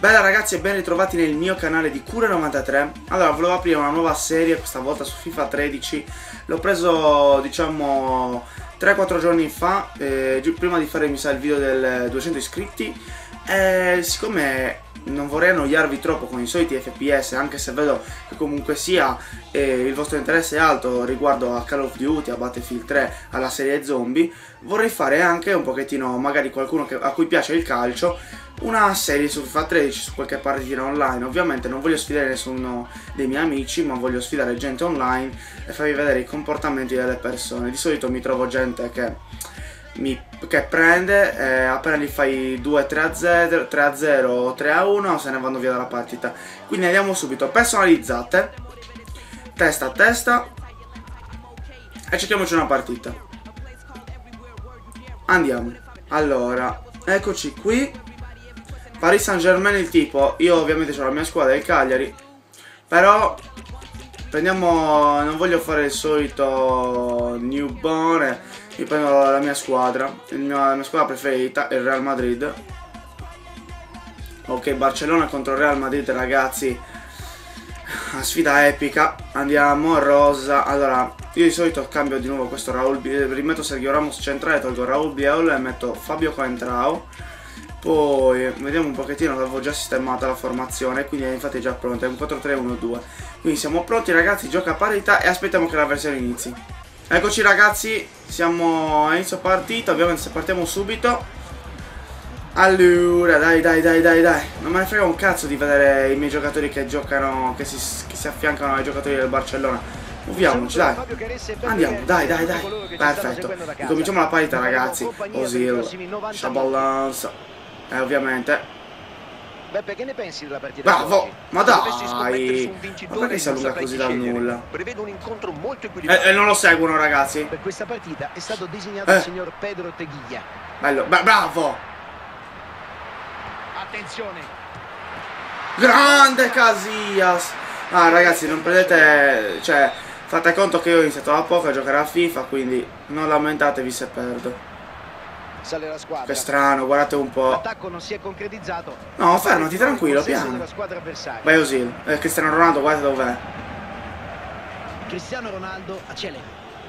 Bella ragazzi e ben ritrovati nel mio canale di Cure93. Allora, volevo aprire una nuova serie, questa volta su FIFA 13. L'ho preso, diciamo, 3-4 giorni fa, prima di fare, mi sa, il video del 200 iscritti. E siccome non vorrei annoiarvi troppo con i soliti FPS, anche se vedo che comunque sia il vostro interesse è alto riguardo a Call of Duty, a Battlefield 3, alla serie zombie, vorrei fare anche un pochettino, magari qualcuno a cui piace il calcio, una serie su FIFA 13, su qualche partita online. Ovviamente non voglio sfidare nessuno dei miei amici, ma voglio sfidare gente online e farvi vedere i comportamenti delle persone. Di solito mi trovo gente che prende, appena gli fai 2-3-0, 3-0 o 3-1 se ne vanno via dalla partita. Quindi andiamo subito, personalizzate, testa a testa, e cerchiamoci una partita. Andiamo. Allora, eccoci qui. Paris Saint-Germain il tipo. Io ovviamente ho la mia squadra, il Cagliari, però prendiamo, non voglio fare il solito newborn, io prendo la mia squadra, la mia squadra preferita, il Real Madrid. Ok, Barcellona contro Real Madrid ragazzi, una sfida epica. Andiamo, rosa. Allora, io di solito cambio di nuovo questo Raul, rimetto Sergio Ramos centrale, tolgo Raul Biel e metto Fabio Coentrao. Poi vediamo un pochettino, avevo già sistemata la formazione, quindi infatti è già pronta, è un 4-3-1-2. Quindi siamo pronti ragazzi, gioca a parità e aspettiamo che la versione inizi. Eccoci ragazzi, siamo a inizio partita, ovviamente se partiamo subito. Allora, dai, non me ne frega un cazzo di vedere i miei giocatori che giocano, che si affiancano ai giocatori del Barcellona. Muoviamoci, dai. Andiamo, dai. Perfetto. Cominciamo la partita ragazzi. Ozil, Shabalans. Ovviamente. Beppe, che ne pensi della partita? Bravo, ma dai. Ma perché si allunga così dal nulla? Prevedo un incontro molto equilibrato. E non lo seguono ragazzi. Per questa partita è stato disegnato il signor Pedro Teguilla. Bello, bravo. Attenzione. Grande Casillas. Ah ragazzi, non prendete, cioè, fate conto che io ho iniziato da poco a giocare a FIFA, quindi non lamentatevi se perdo. Sale la squadra. Che strano, guardate un po'. L'attacco non si è concretizzato. No, fermati, tranquillo, piano. Vai Ozil, Cristiano Ronaldo, guarda dov'è. Cristiano Ronaldo accelera.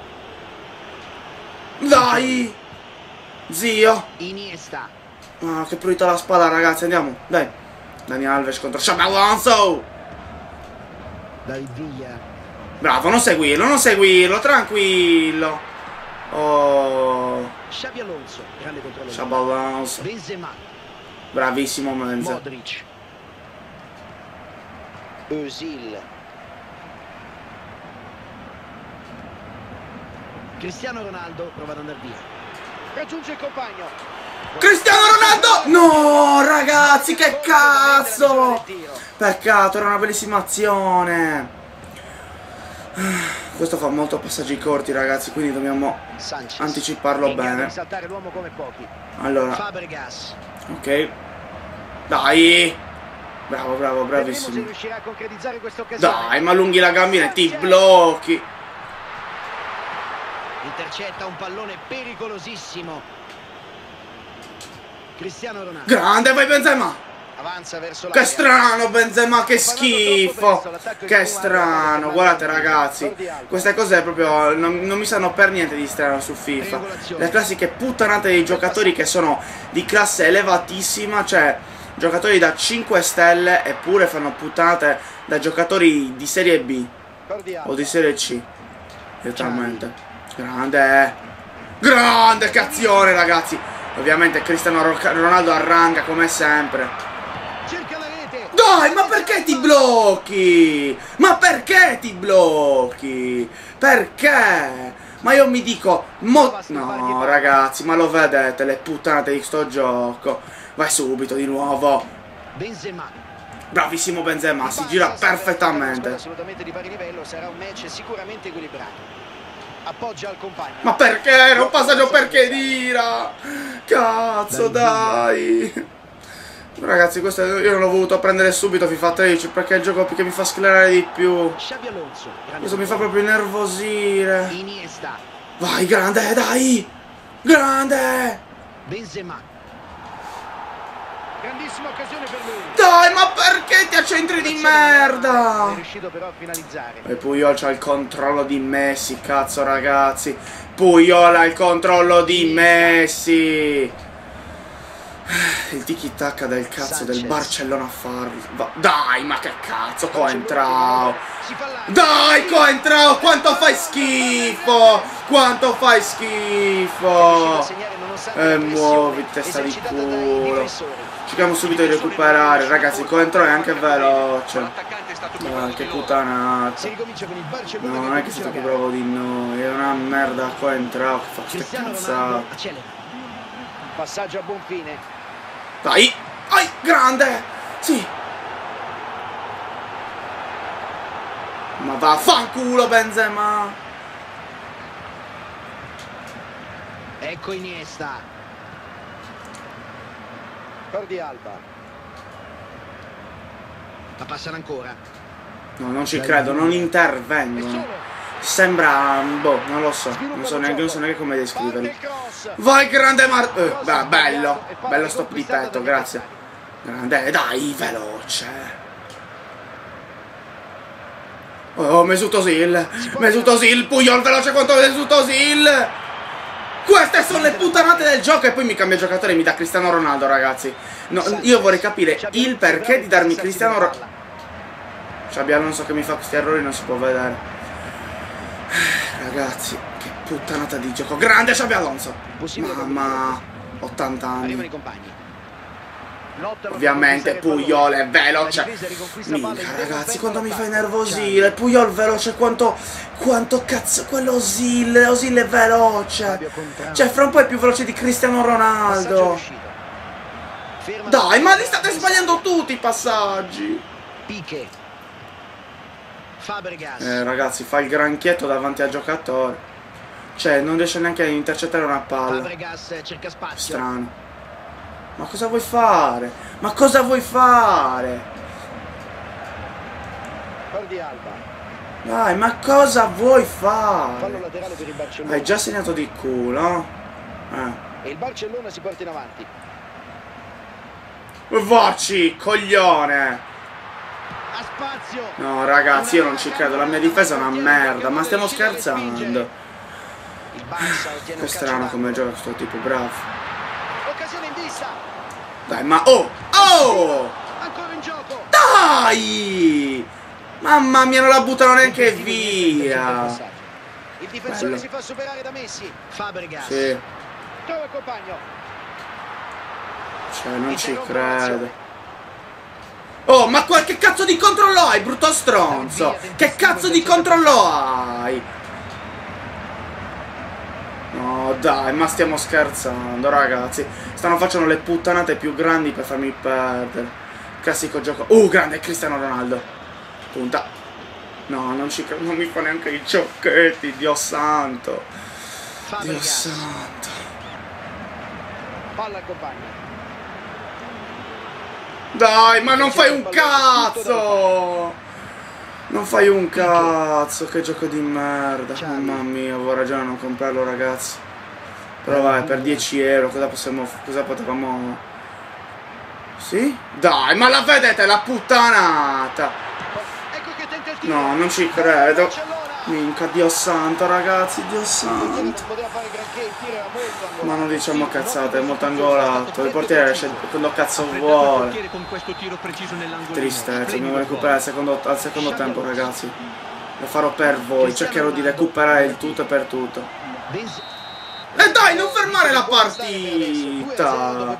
Dai! Zio! Iniesta. Ah, che pulita la spada ragazzi, andiamo, dai. Dani Alves contro Xabi Alonso. David Villa. Bravo, non seguirlo, tranquillo. Oh. Xabi Alonso, grande controllo. Xabi Alonso. Benzema. Bravissimo Menz. Modric. Özil. Cristiano Ronaldo prova ad andare via. Raggiunge il compagno. Cristiano Ronaldo! No ragazzi, che cazzo! Peccato, era una bellissima azione. Questo fa molto passaggi corti ragazzi, quindi dobbiamo anticiparlo bene. Allora, ok. Dai. Bravo, bravissimo. Dai, ma allunghi la gambina e ti blocchi. Intercetta un pallone pericolosissimo. Cristiano Ronaldo. Grande, vai Benzema. Avanza verso la. Che strano Benzema, che schifo. Che strano, guardate ragazzi, queste cose proprio non mi sanno per niente di strano su FIFA. Le classiche puttanate dei giocatori che sono di classe elevatissima, cioè giocatori da 5 stelle, eppure fanno puttanate da giocatori di serie B o di serie C direttamente. Grande cazione ragazzi. Ovviamente Cristiano Ronaldo arranca come sempre. Dai, ma perché ti blocchi? Perché? Ma io mi dico, no ragazzi, ma lo vedete le puttanate di sto gioco. Vai subito di nuovo. Benzema. Bravissimo Benzema, si gira perfettamente. Assolutamente di pari livello, sarà un match sicuramente equilibrato. Appoggia al compagno. Ma perché? Era un passaggio perché dira. Cazzo, dai. Ragazzi, questo io non l'ho voluto prendere subito FIFA 13 perché è il gioco che mi fa sclerare di più. Questo mi fa proprio innervosire. Vai, grande, dai. Grande. Benzema. Grandissima occasione per lui. Dai, ma perché ti accentri di merda? È riuscito però a finalizzare. E Puyol c'ha il controllo di Messi, cazzo ragazzi. Puyol ha il controllo di Messi. Il tiki-taka del cazzo del Barcellona a farlo. Dai, ma che cazzo, Coentrao. Dai, Coentrao, quanto fai schifo. Quanto fai schifo. Muovi, testa di culo. Cerchiamo subito di recuperare. Ragazzi, Coentrao è anche veloce. Che puttanata. No, non è che è stato più bravo di noi. È una merda Coentrao che fa queste cazzate. Passaggio a buon fine. Dai! Ai, grande! Sì! Ma vaffanculo Benzema! Ecco Iniesta. Jordi Alba. La passano ancora. No, non ci credo, non intervengono. Sembra, boh, non lo so, non so neanche come descriverli. Vai grande bello, bello stop di petto, grazie. Grande, dai, veloce. Oh, Mesut Özil, Puyol veloce quanto Mesut Özil. Queste sono le puttanate del gioco e poi mi cambia giocatore e mi dà Cristiano Ronaldo, ragazzi. No, io vorrei capire il perché di darmi Cristiano Ronaldo. Xabi Alonso che mi fa questi errori non si può vedere. Ragazzi, che puttanata di gioco. Grande Xabi Alonso. Mamma, 80 anni. Ovviamente Puyol è veloce. Minchia ragazzi, quando mi fai nervosire. Puyol veloce quanto cazzo. Quello Özil è veloce. Cioè fra un po' è più veloce di Cristiano Ronaldo. Dai, ma li state sbagliando tutti i passaggi. Ragazzi, fa il granchietto davanti al giocatore. Cioè, non riesce neanche a intercettare una palla. Strano. Ma cosa vuoi fare? Ma cosa vuoi fare? Dai, ma cosa vuoi fare? Hai già segnato di culo? E il Barcellona si porta in avanti. Vacci, coglione! No ragazzi, io non ci credo, la mia difesa è una merda, ma stiamo scherzando. Che strano come gioca questo tipo, bravo. Dai, ma oh! Dai! Mamma mia, non la buttano neanche via. Il difensore si fa superare da Messi. Fabregas. Sì. Trova il compagno. Cioè, non ci credo. Oh, ma che cazzo di controllo hai, brutto stronzo? Che cazzo di controllo hai? No, dai, ma stiamo scherzando, ragazzi. Stanno facendo le puttanate più grandi per farmi perdere. Classico gioco. Grande Cristiano Ronaldo. Punta. No, non ci credo, non mi fa neanche i ciocchetti, Dio santo. Dio santo. Palla al compagno. Dai, ma non fai un cazzo! Non fai un cazzo, che gioco di merda. Mamma mia, avevo ragione a non comprarlo, ragazzi. Però vai, per 10 euro cosa potevamo... Sì? Dai, ma la vedete la puttanata? No, non ci credo. Minchia, Dio santo, ragazzi, Dio santo. Ma non diciamo cazzate, è molto angolato. Il portiere esce quando cazzo vuole. Tristezza, dobbiamo recuperare al secondo tempo, ragazzi. Lo farò per voi, cercherò di recuperare il tutto per tutto. E dai, non fermare la partita!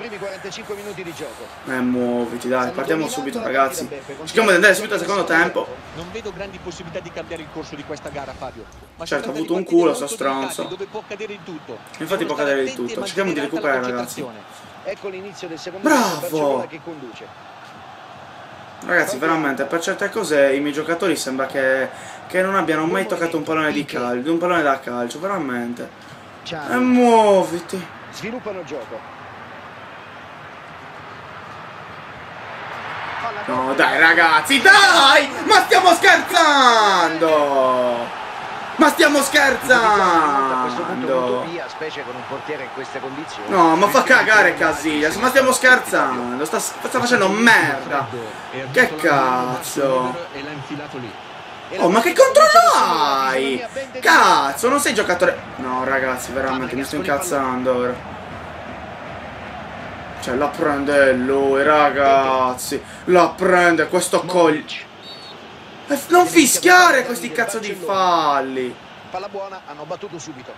Muoviti, dai, partiamo subito, ragazzi. Cerchiamo di andare subito al secondo tempo. Non vedo grandi possibilità di cambiare il corso di questa gara, Fabio. Certo, ha avuto un culo, sto stronzo. Infatti può cadere di tutto. Cerchiamo di recuperare, ragazzi. Bravo! Ragazzi, veramente, per certe cose i miei giocatori sembra che non abbiano mai toccato un pallone di calcio, un pallone da calcio, veramente. E muoviti. Sviluppano il gioco. No, dai ragazzi, dai! Ma stiamo scherzando! Ma stiamo A questo punto scherzando! un'utopia, specie con un portiere in queste condizioni. No, ma fa cagare Casillas, ma stiamo scherzando! Sta facendo merda! Che cazzo! E l'ha infilato lì. Oh, ma che controllo hai? Cazzo, non sei giocatore... No, ragazzi, veramente mi sto incazzando ora. Cioè, la prende lui, ragazzi. La prende questo coglione. Non fischiare questi cazzo di falli. Palla buona, hanno battuto subito.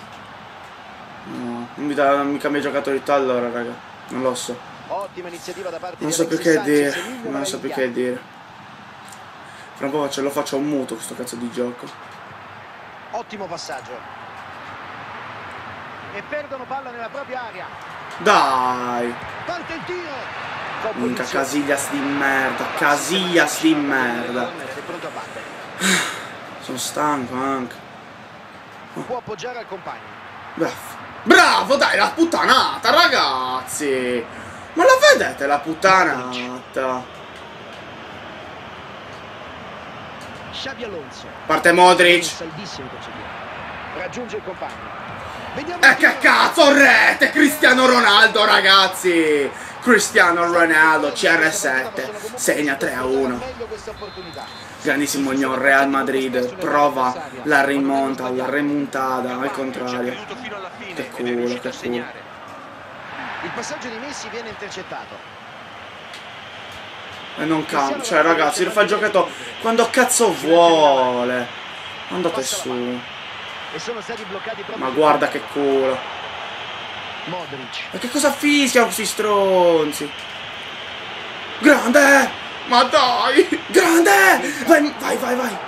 No, non mi cambia giocatori allora, raga. Non lo so. Ottima iniziativa da parte Non di so più Alexis che dire. Sanchez, Emilio Non so più Maraviglia. che dire. Fra un po' lo faccio un muto questo cazzo di gioco. Ottimo passaggio. E perdono palla nella propria area. Dai! Parte il tiro. Minchia, Casillas di merda. Casillas di merda. Sei pronto a battere. Sono stanco anche. Può appoggiare al compagno. Bravo, dai, la puttanata, ragazzi! Ma la vedete la puttanata? Xabi Alonso. Parte Modric. Saldissimo procedere. Raggiunge il compagno. Vediamo E che cazzo, rete! Cristiano Ronaldo, ragazzi! Cristiano Ronaldo, CR7, segna 3-1. Grandissimo il Real Madrid, prova la rimonta, la remontada, al contrario. Che culo, che culo. Il passaggio di Messi viene intercettato. E non cambia, cioè ragazzi, rifà il giochetto quando cazzo vuole. Andate su. E sono stati bloccati proprio. Ma guarda che culo. Modric. Ma che cosa fischiano questi stronzi? Grande! Ma dai! Grande! Vai, vai, vai, vai!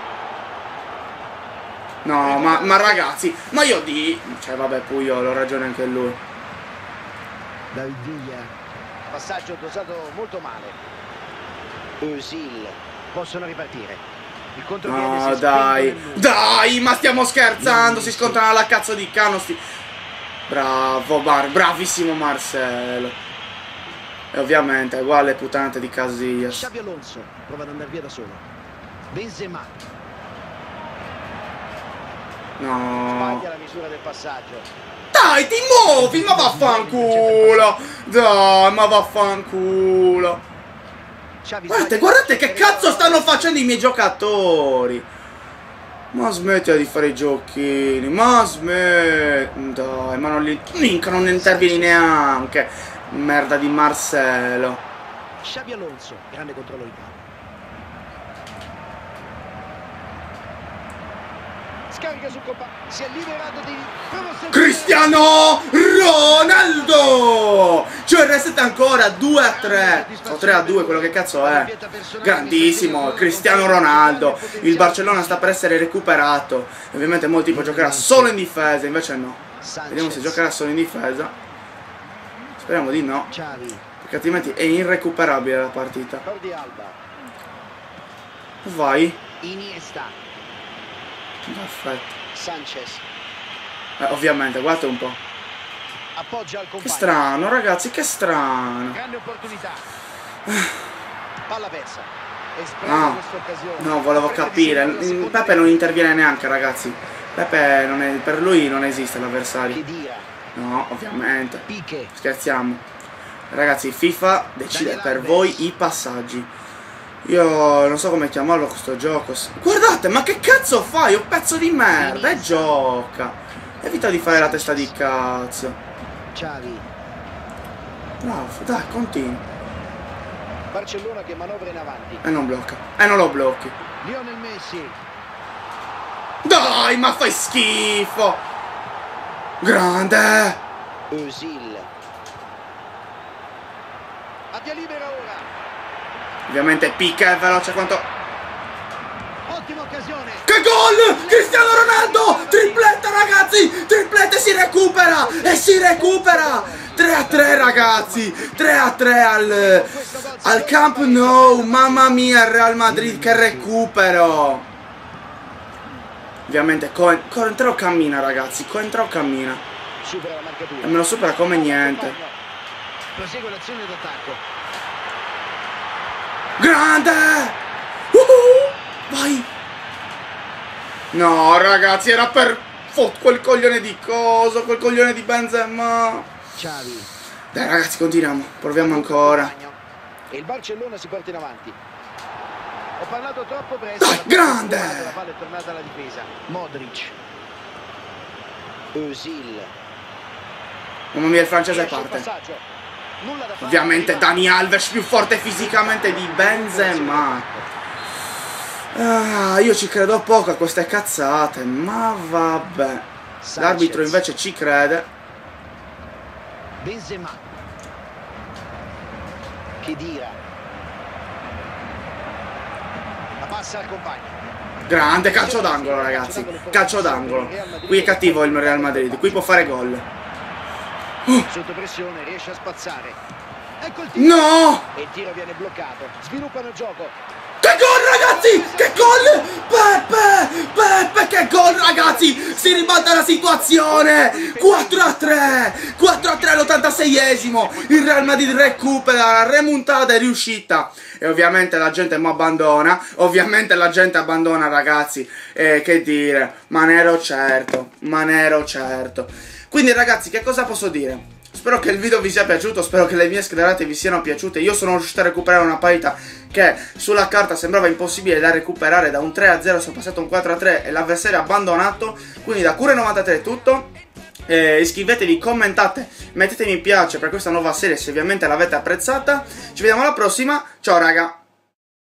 No, ma ragazzi, ma io di... Cioè vabbè, Puyol, ho ragione anche lui. David Villa. Passaggio dosato molto male. Özil. Possono ripartire. Il contropiede No, si dai! spinge nel Dai, ma stiamo scherzando! Si scontrano alla cazzo di cano sti... Bravo, bravissimo Marcelo. E ovviamente, uguale puttanate di Casillas. Xabi Alonso prova ad andare via da solo. Benzema. No. Sbaglia la misura del passaggio. Dai, ti muovi, ma vaffanculo! Dai, ma vaffanculo! Guardate che cazzo stanno facendo i miei giocatori! Ma smettila di fare i giochini, ma dai, ma non li... Minchia, non intervieni neanche! Merda di Marcelo. Xabi Alonso, grande controllo di palla. Scarica sul compagno, si è liberato di... Cristiano Ronaldo! Cioè restate ancora 2-3 o 3-2, quello che cazzo è. Grandissimo Cristiano Ronaldo. Il Barcellona sta per essere recuperato. Ovviamente molti tipo giocherà solo in difesa, invece no. Vediamo se giocherà solo in difesa. Speriamo di no, perché altrimenti è irrecuperabile la partita. Vai. Iniesta. Perfetto. Sanchez. Ovviamente, guardate un po'. Appoggia al compagno. Che strano, ragazzi, che strano. Grande opportunità. Palla persa. Ah, no, volevo capire. Pepe non interviene neanche, ragazzi. Pepe non è, per lui non esiste l'avversario. No, ovviamente. Scherziamo. Ragazzi, FIFA decide per voi i passaggi. Io non so come chiamarlo questo gioco. Guardate, ma che cazzo fai? Un pezzo di merda. E gioca. Evita di fare la testa di cazzo. Bravo, dai, continua. Barcellona che manovra in avanti. E non blocca. E non lo blocchi. Lionel Messi. Dai, ma fai schifo. Grande. Özil. A via libera ora. Ovviamente Pica è veloce quanto... Ottima occasione. Che gol! Cristiano Ronaldo! Tripletta, ragazzi! Tripletta, si recupera! E si recupera! 3-3, ragazzi! 3-3 al Camp Nou! Mamma mia, il Real Madrid che recupero! Ovviamente Coentrao cammina, ragazzi. Coentrao cammina. Supera la marcatura. E me lo supera come niente. Prosegue l'azione d'attacco. Grande! Vai! No, ragazzi, era per quel coglione di coso, quel coglione di Benzema. Xavi. Dai, ragazzi, continuiamo. Proviamo ancora. E il Barcellona si porta in avanti. Ho parlato troppo presto. Dai, grande! La palla è tornata alla difesa. Modric. Özil. Mamma mia, il francese parte. Ovviamente Dani Alves più forte fisicamente di Benzema. Ah, io ci credo poco a queste cazzate, ma vabbè. L'arbitro invece ci crede. Benzema. Khedira. La passa al compagno. Grande calcio d'angolo, ragazzi. Calcio d'angolo. Qui è cattivo il Real Madrid, qui può fare gol. Sotto pressione riesce a spazzare. Ecco il tiro. No! E il tiro viene bloccato. Sviluppano il gioco. Che gol, ragazzi! Che gol! Peppe, che gol, ragazzi! Si ribalta la situazione! 4-3! 4-3 all'86esimo! Il Real Madrid recupera, la remontata è riuscita. E ovviamente la gente mi abbandona. Ovviamente la gente abbandona, ragazzi. Che dire? Ma ne ero certo. Ma ne ero certo. Quindi, ragazzi, che cosa posso dire? Spero che il video vi sia piaciuto, spero che le mie schederate vi siano piaciute. Io sono riuscito a recuperare una partita che sulla carta sembrava impossibile da recuperare. Da un 3-0 sono passato a un 4-3 e l'avversario ha abbandonato. Quindi da Cure93 è tutto. Iscrivetevi, commentate, mettete mi piace per questa nuova serie se ovviamente l'avete apprezzata. Ci vediamo alla prossima, ciao raga!